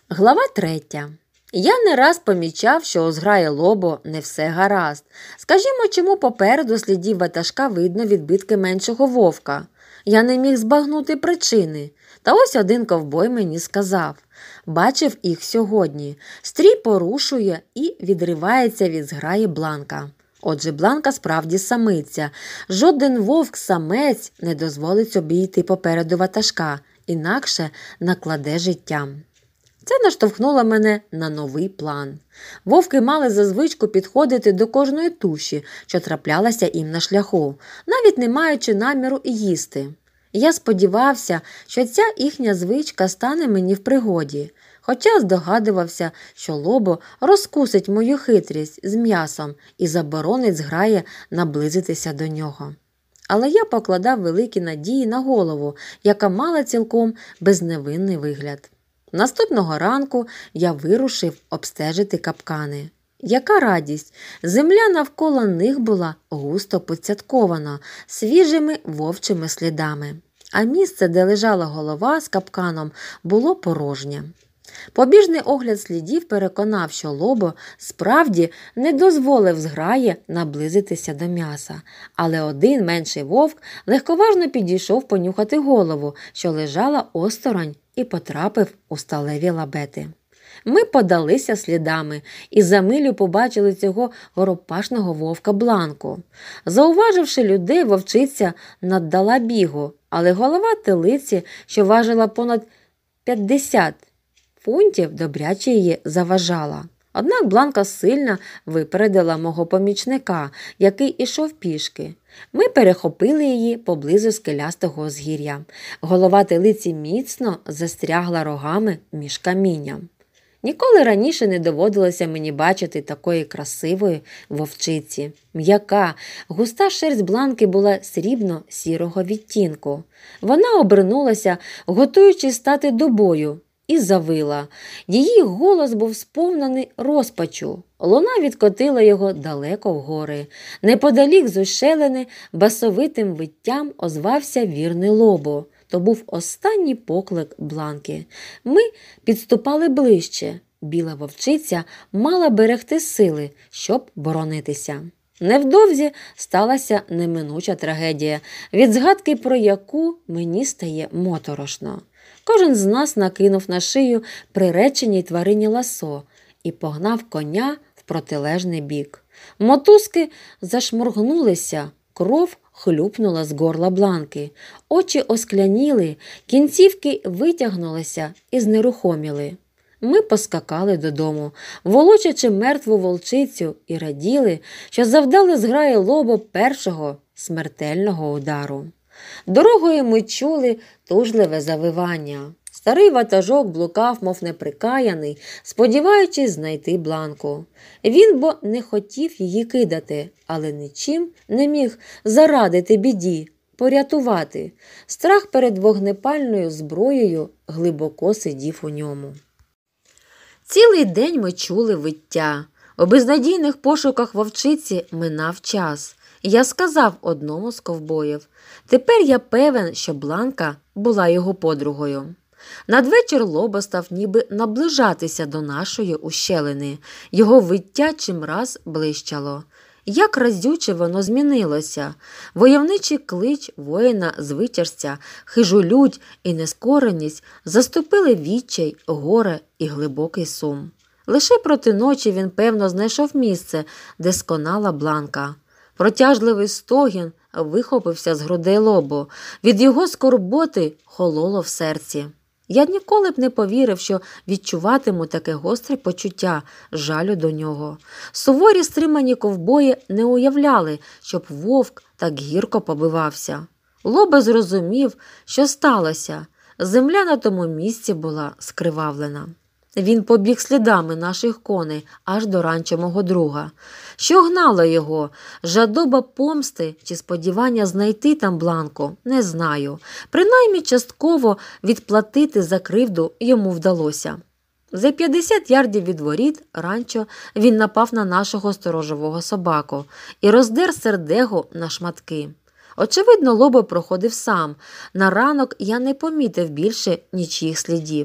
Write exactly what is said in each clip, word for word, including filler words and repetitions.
Глава третя. Я не раз помічав, що у зграї Лобо не все гаразд. Скажімо, чому попереду слідів ватажка видно відбитки меншого вовка. Я не міг збагнути причини. Та ось один ковбой мені сказав. Бачив їх сьогодні. Стрій порушує і відривається від зграї Бланка. Отже, Бланка справді самиця. Жоден вовк-самець не дозволить собі йти попереду ватажка, інакше накладе життям. Це наштовхнуло мене на новий план. Вовки мали за звичку підходити до кожної туші, що траплялася їм на шляху, навіть не маючи наміру їсти. Я сподівався, що ця їхня звичка стане мені в пригоді, хоча здогадувався, що Лобо розкусить мою хитрість з м'ясом і заборонить зграї наблизитися до нього. Але я покладав великі надії на голову, яка мала цілком безневинний вигляд. Наступного ранку я вирушив обстежити капкани. Яка радість! Земля навколо них була густо поцяткована свіжими вовчими слідами, а місце, де лежала голова з капканом, було порожнє. Побіжний огляд слідів переконав, що Лобо справді не дозволив зграї наблизитися до м'яса, але один менший вовк легковажно підійшов понюхати голову, що лежала осторонь, і потрапив у сталеві лабети. Ми подалися слідами і за милю побачили цього горопашного вовка Бланку. Зауваживши людей, вовчиця наддала бігу, але голова телиці, що важила понад п'ятдесят фунтів, добряче її заважала. Однак Бланка сильно випередила мого помічника, який ішов пішки. Ми перехопили її поблизу скелястого узгір'я. Голова телиці міцно застрягла рогами між камінням. Ніколи раніше не доводилося мені бачити такої красивої вовчиці. М'яка, густа шерсть Бланки була срібно-сірого відтінку. Вона обернулася, готуючись стати до бою, і завила. Її голос був сповнений розпачу. Луна відкотила його далеко вгори. Неподалік з ущелини басовитим виттям озвався вірний Лобо. То був останній поклик Бланки. Ми підступали ближче. Біла вовчиця мала берегти сили, щоб боронитися. Невдовзі сталася неминуча трагедія, від згадки про яку мені стає моторошно. Кожен з нас накинув на шию приреченій тварині ласо і погнав коня в протилежний бік. Мотузки зашморгнулися, кров хлюпнула з горла Бланки, очі оскляніли, кінцівки витягнулися і знерухоміли. Ми поскакали додому, волочачи мертву вовчицю, і раділи, що завдали зграї Лобо першого смертельного удару. Дорогою ми чули тужливе завивання. Старий ватажок блукав, мов неприкаяний, сподіваючись знайти Бланку. Він бо не хотів її кидати, але нічим не міг зарадити біді, порятувати. Страх перед вогнепальною зброєю глибоко сидів у ньому. Цілий день ми чули виття. У безнадійних пошуках вовчиці минав час. Я сказав одному з ковбоїв: «Тепер я певен, що Бланка була його подругою». Надвечір Лобо став ніби наближатися до нашої ущелини. Його виття чимраз блищало. Як разюче воно змінилося. Войовничий клич воїна з витяжця, хижу лють і нескореність заступили відчай, горе і глибокий сум. Лише проти ночі він, певно, знайшов місце, де сконала Бланка. Протяжливий стогін вихопився з грудей Лобо. Від його скорботи хололо в серці. Я ніколи б не повірив, що відчуватиму таке гостре почуття жалю до нього. Суворі стримані ковбої не уявляли, щоб вовк так гірко побивався. Лобо зрозумів, що сталося. Земля на тому місці була скривавлена. Він побіг слідами наших коней аж до ранчо мого друга. Що гнало його? Жадоба помсти чи сподівання знайти там Бланку? Не знаю. Принаймні частково відплатити за кривду йому вдалося. За п'ятдесят ярдів від воріт ранчо він напав на нашого сторожового собаку і роздер сердегу на шматки. Очевидно, Лобо проходив сам. На ранок я не помітив більше нічиїх слідів.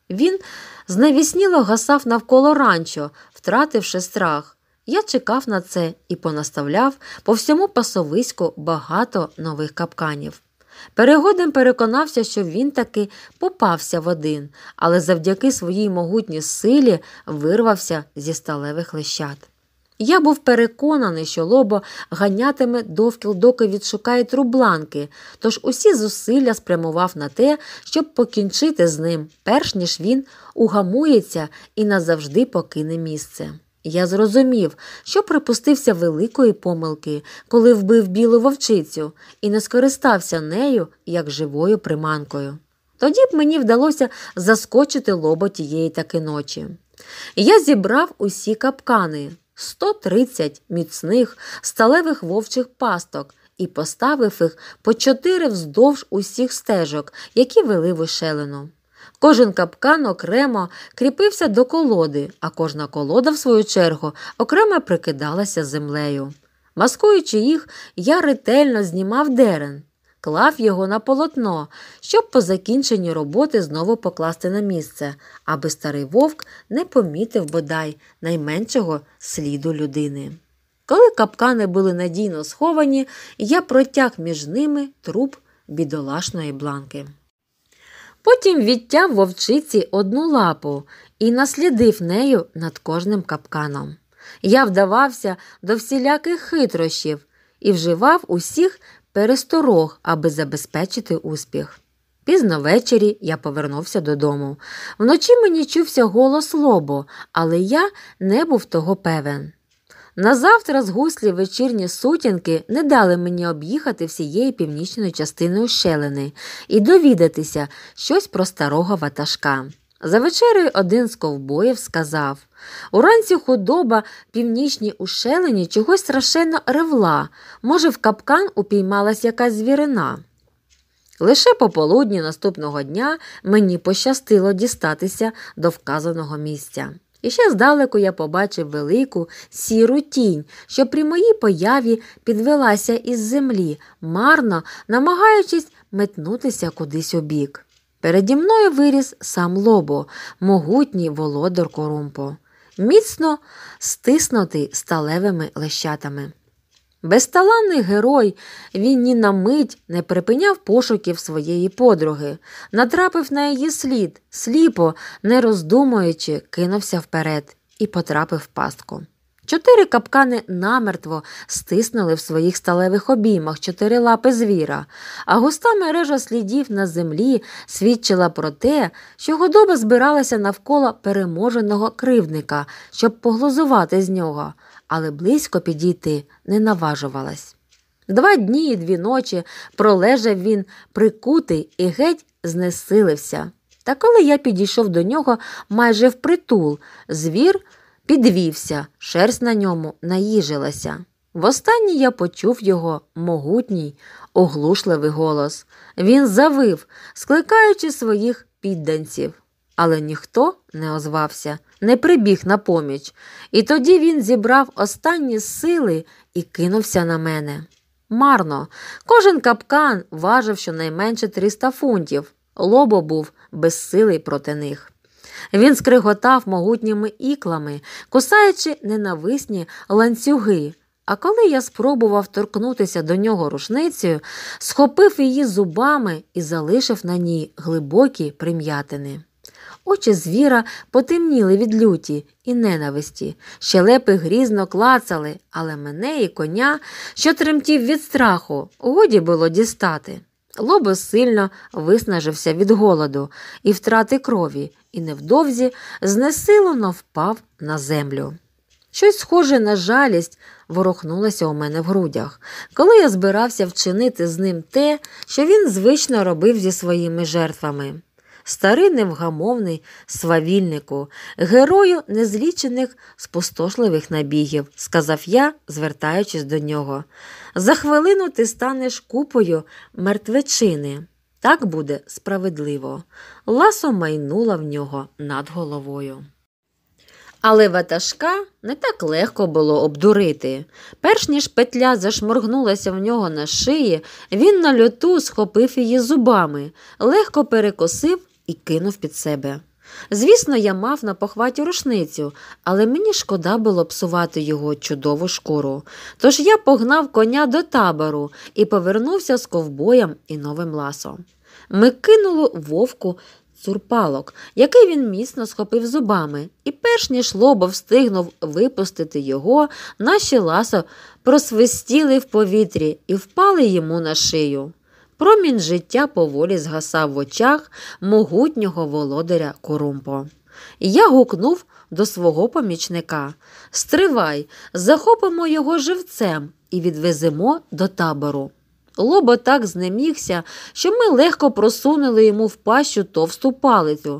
Він знавісніло гасав навколо ранчо, втративши страх. Я чекав на це і понаставляв по всьому пасовиську багато нових капканів. Перегодом переконався, що він таки попався в один, але завдяки своїй могутній силі вирвався зі сталевих лещат. Я був переконаний, що Лобо ганятиме довкіл, доки відшукає трубланки, тож усі зусилля спрямував на те, щоб покінчити з ним, перш ніж він угамується і назавжди покине місце. Я зрозумів, що припустився великої помилки, коли вбив білу вовчицю і не скористався нею як живою приманкою. Тоді б мені вдалося заскочити Лобо тієї таки ночі. Я зібрав усі капкани – сто тридцять міцних сталевих вовчих пасток і поставив їх по чотири вздовж усіх стежок, які вели в ущелину. Кожен капкан окремо кріпився до колоди, а кожна колода, в свою чергу, окремо прикидалася землею. Маскуючи їх, я ретельно знімав дерен, клав його на полотно, щоб по закінченні роботи знову покласти на місце, аби старий вовк не помітив бодай найменшого сліду людини. Коли капкани були надійно сховані, я протяг між ними труп бідолашної Бланки. Потім відтяв вовчиці одну лапу і наслідив нею над кожним капканом. Я вдавався до всіляких хитрощів і вживав усіх пересторог, аби забезпечити успіх. Пізно ввечері я повернувся додому. Вночі мені чувся голос Лобо, але я не був того певен. Назавтра згуслі вечірні сутінки не дали мені об'їхати всієї північної частини ущелини і довідатися щось про старого ватажка. За вечерею один з ковбоїв сказав: «Уранці худоба в північній ущелині чогось страшенно ревла, може, в капкан упіймалась якась звірина». Лише пополудні наступного дня мені пощастило дістатися до вказаного місця. І ще здалеку я побачив велику сіру тінь, що при моїй появі підвелася із землі, марно намагаючись метнутися кудись убік. Переді мною виріс сам Лобо, могутній володар Корумпо, міцно стиснутий сталевими лещатами. Безталанний герой, він ні на мить не припиняв пошуків своєї подруги, натрапив на її слід, сліпо, не роздумуючи, кинувся вперед і потрапив в пастку. Чотири капкани намертво стиснули в своїх сталевих обіймах чотири лапи звіра, а густа мережа слідів на землі свідчила про те, що худоба збиралася навколо переможеного кривдника, щоб поглузувати з нього, але близько підійти не наважувалась. Два дні і дві ночі пролежав він прикутий і геть знесилився. Та коли я підійшов до нього майже впритул, звір підвівся, шерсть на ньому наїжилася. Востаннє я почув його могутній, оглушливий голос. Він завив, скликаючи своїх підданців. Але ніхто не озвався, не прибіг на поміч. І тоді він зібрав останні сили і кинувся на мене. Марно. Кожен капкан важив щонайменше триста фунтів. Лобо був безсилий проти них. Він скриготав могутніми іклами, кусаючи ненависні ланцюги. А коли я спробував торкнутися до нього рушницею, схопив її зубами і залишив на ній глибокі прим'ятини. Очі звіра потемніли від люті і ненависті, щелепи грізно клацали, але мене і коня, що тремтів від страху, годі було дістати. Лобо сильно виснажився від голоду і втрати крові, і невдовзі знесилено впав на землю. Щось схоже на жалість ворухнулося у мене в грудях, коли я збирався вчинити з ним те, що він звично робив зі своїми жертвами. Старий невгамовний свавільнику, герою незлічених спустошливих набігів, сказав я, звертаючись до нього. За хвилину ти станеш купою мертвечини. Так буде справедливо. Ласо майнула в нього над головою. Але ватажка не так легко було обдурити. Перш ніж петля зашморгнулася в нього на шиї, він на льоту схопив її зубами, легко перекосив і кинув під себе. Звісно, я мав на похваті рушницю, але мені шкода було псувати його чудову шкуру. Тож я погнав коня до табору і повернувся з ковбоєм і новим ласо. Ми кинули вовку цурпалок, який він міцно схопив зубами, і перш ніж Лобо встигнув випустити його, наші ласо просвистіли в повітрі і впали йому на шию. Промінь життя поволі згасав в очах могутнього володаря Курумпо. Я гукнув до свого помічника: «Стривай, захопимо його живцем і відвеземо до табору». Лобо так знемігся, що ми легко просунули йому в пащу товсту палицю,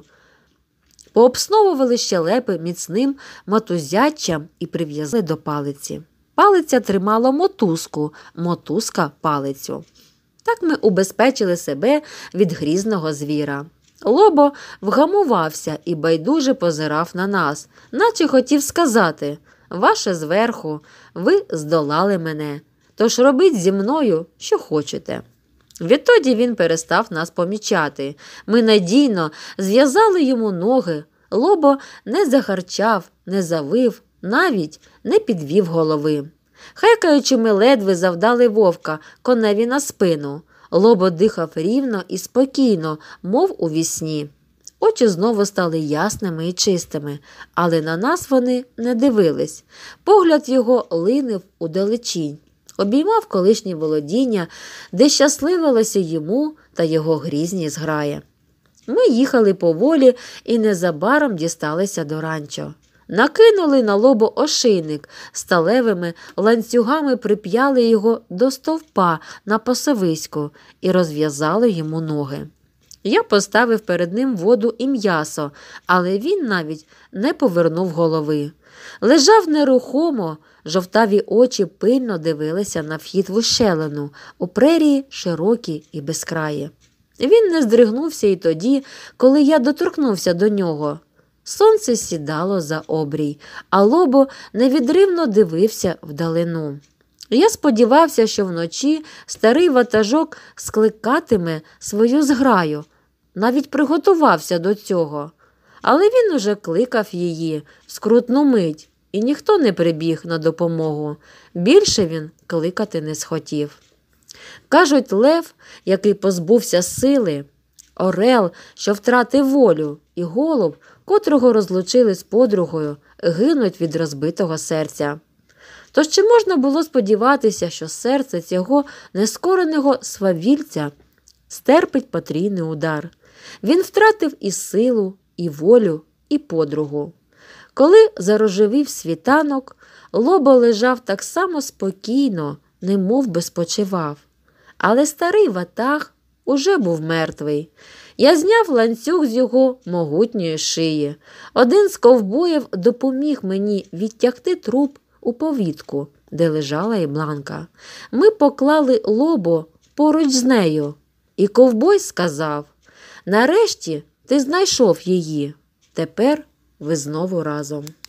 пообсновували щелепи міцним мотузяччям і прив'язали до палиці. Палиця тримала мотузку, мотузка – палицю. Так ми убезпечили себе від грізного звіра. Лобо вгамувався і байдуже позирав на нас, наче хотів сказати: «Ваше зверху, ви здолали мене, тож робіть зі мною, що хочете». Відтоді він перестав нас помічати. Ми надійно зв'язали йому ноги. Лобо не загарчав, не завив, навіть не підвів голови. Хекаючи, ми ледве завдали вовка коневі на спину. Лобо дихав рівно і спокійно, мов у вісні. Очі знову стали ясними і чистими, але на нас вони не дивились. Погляд його линив удалечінь, обіймав колишні володіння, де щасливилося йому та його грізній зграї. Ми їхали поволі і незабаром дісталися до ранчо. Накинули на Лобо ошийник, сталевими ланцюгами прип'яли його до стовпа на пасовиську і розв'язали йому ноги. Я поставив перед ним воду і м'ясо, але він навіть не повернув голови. Лежав нерухомо, жовтаві очі пильно дивилися на вхід в ущелину, у прерії широкі і безкраї. Він не здригнувся і тоді, коли я доторкнувся до нього. Сонце сідало за обрій, а Лобо невідривно дивився вдалину. Я сподівався, що вночі старий ватажок скликатиме свою зграю, навіть приготувався до цього. Але він уже кликав її в скрутну мить, і ніхто не прибіг на допомогу. Більше він кликати не схотів. Кажуть, лев, який позбувся сили, орел, що втратив волю, і голуб, котрого розлучили з подругою, гинуть від розбитого серця. Тож чи можна було сподіватися, що серце цього нескореного свавільця стерпить потрійний удар? Він втратив і силу, і волю, і подругу. Коли зарожевів світанок, Лобо лежав так само спокійно, немов би спочивав. Але старий ватаг уже був мертвий. Я зняв ланцюг з його могутньої шиї. Один з ковбоїв допоміг мені відтягти труп у повітку, де лежала і Бланка. Ми поклали Лобо поруч з нею, і ковбой сказав: «Нарешті ти знайшов її. Тепер ви знову разом».